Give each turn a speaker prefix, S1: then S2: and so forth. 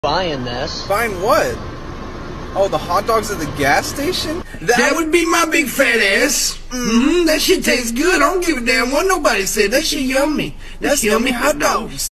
S1: Buying this.
S2: Buying what? Oh, the hot dogs at the gas station?
S3: That would be my big fat ass. That shit tastes good. I don't give a damn what nobody said. That shit yummy. That's yummy hot dogs.